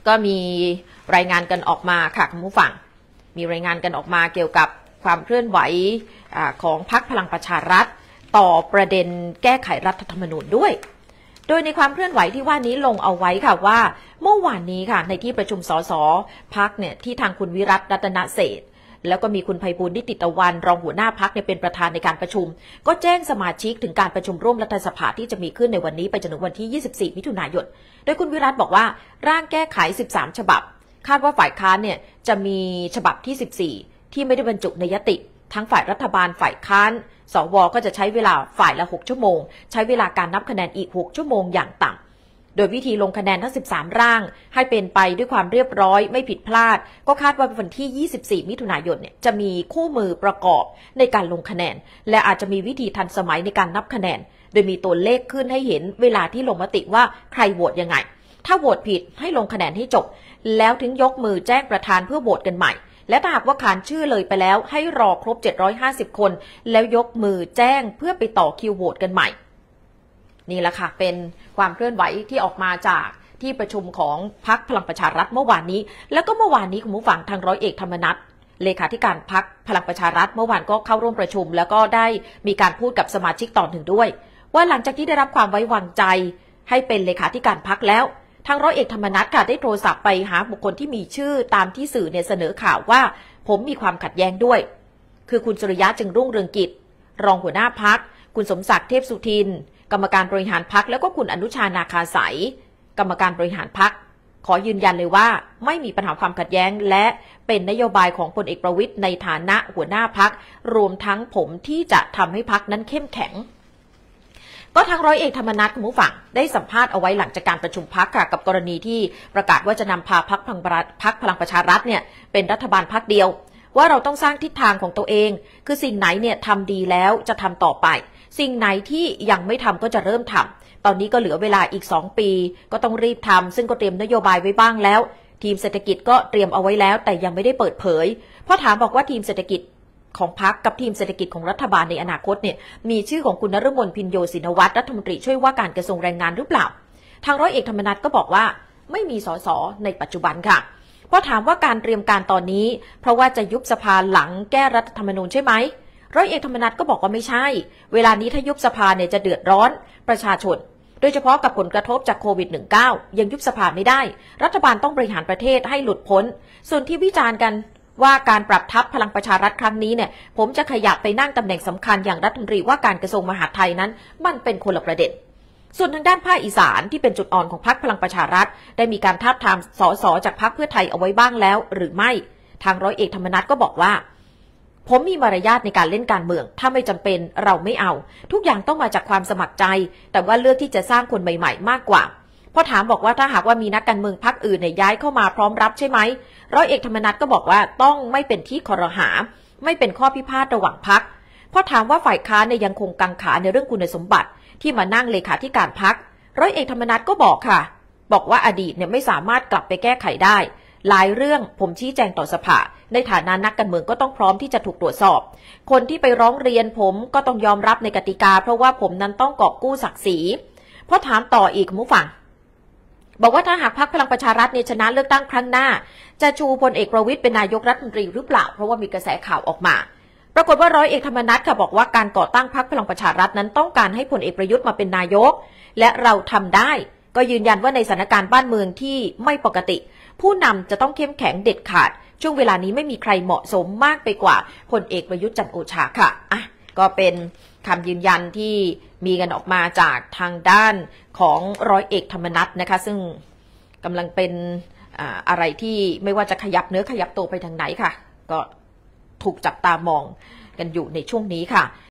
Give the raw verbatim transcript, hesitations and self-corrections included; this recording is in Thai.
ก็มีรายงานกันออกมาค่ะคุณผู้ฟังมีรายงานกันออกมาเกี่ยวกับความเคลื่อนไหวของพรรคพลังประชารัฐต่อประเด็นแก้ไขรัฐธรรมนูญด้วยโดยในความเคลื่อนไหวที่ว่านี้ลงเอาไว้ค่ะว่าเมื่อวานนี้ค่ะในที่ประชุมสสพรรคเนี่ยที่ทางคุณวิรัต รัตนเศรษฐ์แล้วก็มีคุณไพบูลย์ นิติตะวันรองหัวหน้าพรรคเนี่ยเป็นประธานในการประชุมก็แจ้งสมาชิกถึงการประชุมร่วมรัฐสภาที่จะมีขึ้นในวันนี้ไปจนถึงวันที่ยี่สิบสี่มิถุนายนโดยคุณวิรัตบอกว่าร่างแก้ไขสิบสามฉบับคาดว่าฝ่ายค้านเนี่ยจะมีฉบับที่สิบสี่ที่ไม่ได้บรรจุในยติทั้งฝ่ายรัฐบาลฝ่ายค้านสวก็จะใช้เวลาฝ่ายละหกชั่วโมงใช้เวลาการนับคะแนนอีกหกชั่วโมงอย่างต่ำโดยวิธีลงคะแนนทั้งสิบสามร่างให้เป็นไปด้วยความเรียบร้อยไม่ผิดพลาดก็คาดว่าวันที่ยี่สิบสี่มิถุนายนเนี่ยจะมีคู่มือประกอบในการลงคะแนนและอาจจะมีวิธีทันสมัยในการนับคะแนนโดยมีตัวเลขขึ้นให้เห็นเวลาที่ลงมติว่าใครโหวตยังไงถ้าโหวตผิดให้ลงคะแนนให้จบแล้วถึงยกมือแจ้งประธานเพื่อโหวตกันใหม่และถ้าหากว่าขานชื่อเลยไปแล้วให้รอครบเจ็ดร้อยห้าสิบคนแล้วยกมือแจ้งเพื่อไปต่อคิวโหวตกันใหม่นี่แหละค่ะเป็นความเคลื่อนไหวที่ออกมาจากที่ประชุมของพรรคพลังประชารัฐเมื่อวานนี้แล้วก็เมื่อวานนี้คุณผู้ฟังทางร้อยเอกธรรมนัสเลขาธิการพรรคพลังประชารัฐเมื่อวานก็เข้าร่วมประชุมแล้วก็ได้มีการพูดกับสมาชิกตอนหนึ่งด้วยว่าหลังจากที่ได้รับความไว้วางใจให้เป็นเลขาธิการพรรคแล้วทางร้อยเอกธรรมนัสค่ะได้โทรศัพท์ไปหาบุคคลที่มีชื่อตามที่สื่อเนี่ยเสนอข่าวว่าผมมีความขัดแย้งด้วยคือคุณสุริยะจึงรุ่งเรืองกิจรองหัวหน้าพรรคคุณสมศักดิ์เทพสุทินกรรมการบริหารพรรคแล้วก็คุณอนุชานาคาสายกรรมการบริหารพรรคขอยืนยันเลยว่าไม่มีปัญหาความขัดแย้งและเป็นนโยบายของพลเอกประวิตรในฐานะหัวหน้าพรรครวมทั้งผมที่จะทำให้พรรคนั้นเข้มแข็งก็ทางร้อยเอกธรรมนัสคุณผู้ฟังได้สัมภาษณ์เอาไว้หลังจากการประชุมพรรคค่ะกับกรณีที่ประกาศว่าจะนำพาพรรคพลังประชารัฐเนี่ยเป็นรัฐบาลพรรคเดียวว่าเราต้องสร้างทิศทางของตัวเองคือสิ่งไหนเนี่ยทำดีแล้วจะทำต่อไปสิ่งไหนที่ยังไม่ทำก็จะเริ่มทำตอนนี้ก็เหลือเวลาอีกสองปีก็ต้องรีบทำซึ่งก็เตรียมนโยบายไว้บ้างแล้วทีมเศรษฐกิจก็เตรียมเอาไว้แล้วแต่ยังไม่ได้เปิดเผยเพราะถามบอกว่าทีมเศรษฐกิจของพรรคกับทีมเศรษฐกิจของรัฐบาลในอนาคตเนี่ยมีชื่อของคุณนฤมลพินโยศินวัตรรัฐมนตรีช่วยว่าการกระทรวงแรงงานหรือเปล่าทางร้อยเอกธรรมนัสก็บอกว่าไม่มีสสในปัจจุบันค่ะเพราะถามว่าการเตรียมการตอนนี้เพราะว่าจะยุบสภาหลังแก้รัฐธรรมนูญใช่ไหมร้อยเอกธรรมนัสก็บอกว่าไม่ใช่เวลานี้ถ้ายุบสภาเนี่ยจะเดือดร้อนประชาชนโดยเฉพาะกับผลกระทบจากโควิด สิบเก้า ยังยุบสภาไม่ได้รัฐบาลต้องบริหารประเทศให้หลุดพ้นส่วนที่วิจารณ์กันว่าการปรับทัพพลังประชารัฐครั้งนี้เนี่ยผมจะขยับไปนั่งตำแหน่งสำคัญอย่างรัฐมนตรีว่าการกระทรวงมหาดไทยนั้นมันเป็นคนละประเด็นส่วนทางด้านภาคอีสานที่เป็นจุดอ่อนของพรรคพลังประชารัฐได้มีการทาบทามสสจากพรรคเพื่อไทยเอาไว้บ้างแล้วหรือไม่ทางร้อยเอกธรรมนัสก็บอกว่าผมมีมารยาทในการเล่นการเมืองถ้าไม่จำเป็นเราไม่เอาทุกอย่างต้องมาจากความสมัครใจแต่ว่าเลือกที่จะสร้างคนใหม่ๆมากกว่าพอถามบอกว่าถ้าหากว่ามีนักการเมืองพรรคอื่นเนี่ยย้ายเข้ามาพร้อมรับใช่ไหมร้อยเอกธรรมนัสก็บอกว่าต้องไม่เป็นที่ครหาไม่เป็นข้อพิพาทระหว่างพรรคพอถามว่าฝ่ายค้านเนี่ยยังคงกังขาในเรื่องคุณสมบัติที่มานั่งเลขาธิการพรรคร้อยเอกธรรมนัสก็บอกค่ะบอกว่าอดีตเนี่ยไม่สามารถกลับไปแก้ไขได้หลายเรื่องผมชี้แจงต่อสภาในฐานะนักการเมืองก็ต้องพร้อมที่จะถูกตรวจสอบคนที่ไปร้องเรียนผมก็ต้องยอมรับในกติกาเพราะว่าผมนั้นต้องกอบกู้ศักดิ์ศรีพอถามต่ออีกคุณผู้ฟังบอกว่าถ้าหากพรรคพลังประชารัฐเนี่ยชนะเลือกตั้งครั้งหน้าจะชูพลเอกประวิตรเป็นนายกรัฐมนตรีหรือเปล่าเพราะว่ามีกระแสข่าวออกมาปรากฏว่าร้อยเอกธรรมนัสค่ะบอกว่าการก่อตั้งพรรคพลังประชารัฐนั้นต้องการให้พลเอกประยุทธ์มาเป็นนายกและเราทำได้ก็ยืนยันว่าในสถานการณ์บ้านเมืองที่ไม่ปกติผู้นำจะต้องเข้มแข็งเด็ดขาดช่วงเวลานี้ไม่มีใครเหมาะสมมากไปกว่าพลเอกประยุทธ์จันทร์โอชาค่ะอ่ะก็เป็นคำยืนยันที่มีกันออกมาจากทางด้านของร้อยเอกธรรมนัสนะคะซึ่งกำลังเป็นอ่าอะไรที่ไม่ว่าจะขยับเนื้อขยับตัวไปทางไหนค่ะก็ถูกจับตามองกันอยู่ในช่วงนี้ค่ะ